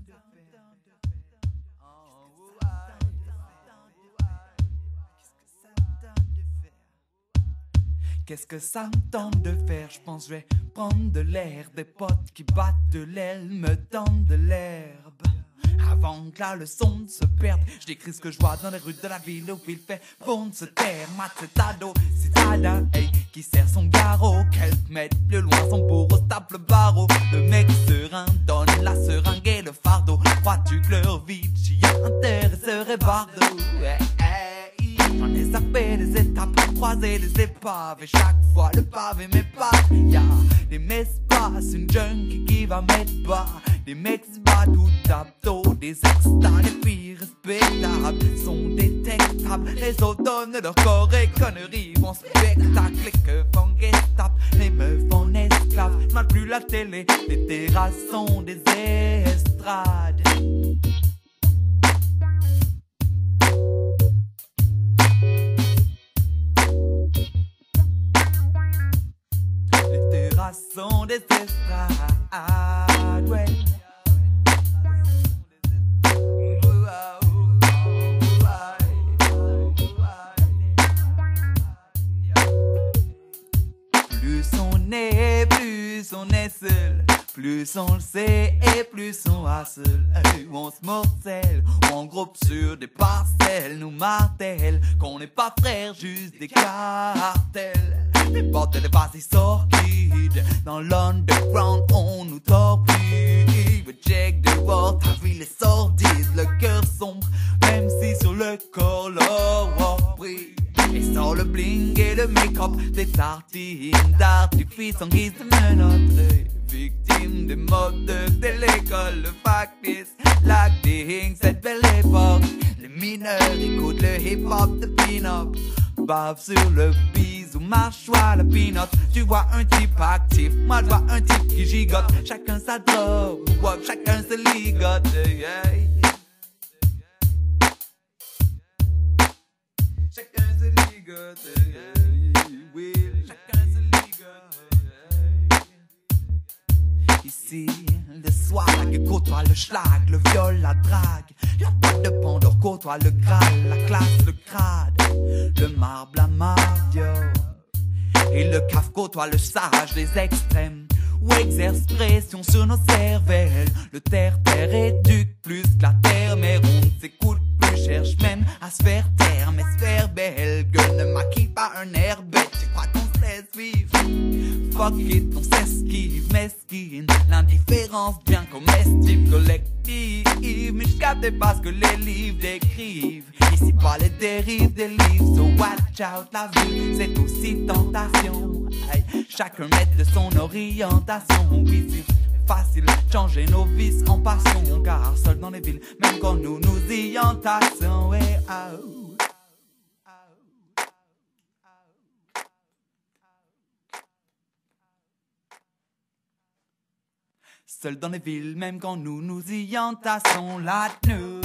Qu'est-ce que ça me tente de faire? Je pense que je vais prendre de l'air. Des potes qui battent de l'aile me tendent de l'herbe. Avant que la leçon ne se perde, je décris ce que je vois dans les rues de la ville où il fait bon de se taire. Macetado, citadin, hey, qui sert son garrot. Quelques mètres plus loin, son bourreau se tape le barreau. Le mec serein donne la seringue et le fardeau. Crois-tu que leur vie de chien intéresserait Bardo? J'en ai zappé des étapes, croisé des épaves. Et chaque fois le pavé m'épate. Y'a des messes-passes, une junkie qui va mettre bas. Des mecs se battent tout abdos, des extas, les filles respectables sont détectables. Les autres donnent leur corps et conneries vont spectacle. Et que font Gestapo, les meufs en esclaves. J'm'aille plus la télé, les terrasses sont des estrades. Les terrasses sont des estrades, ouais. Plus on est seul, plus on le sait et plus on hustle. On se morcelle, on groupe sur des parcelles, nous martèlent qu'on n'est pas frères, juste des cartels. Les bordels, les vases sordides, dans l'underground on nous torpille. We check the world, ta ville est sordide, le cœur sombre, même si sur le corps l'or brille. Et sans le bling et le make-up, des tartines d'artifice en guise de menottes. Victime des modes de l'école, le factice, l'acting, cette belle époque. Les mineurs écoutent le hip-hop de pin-up, bave sur le bisou, marche à la peanut. Tu vois un type actif, moi je vois un type qui gigote. Chacun sa drogue, chacun se ligote, yeah. Chacun se ligote, oui, chacun se ligote. Ici, le swag côtoie le schlag, le viol, la drague. Y'a pas de pendant côtoie le Graal, la classe, le crade, le marbre, la mardio. Et le caf côtoie le sage, les extrêmes. Ou exerce pression sur nos cervelles. Le terre-terre éduque plus que la terre, mais on ne s'écoute plus, cherche même à se faire taire, mais se faire belle. Gueule ne maquille pas un air bête, tu crois qu'on se laisse vivre. Fuck it, on s'esquive, mesquine. L'indifférence bien comestive, collective. Mais je capte pas ce que les livres décrivent. Ici pas les dérives des livres, so watch out, la vie c'est aussi tentation. Aïe, chacun met de son orientation. Oui, c'est facile, changer nos vices en passion. Car seul dans les villes, même quand nous nous y entassons, ouais, oh. Seul dans les villes, même quand nous nous y entassons la nuit.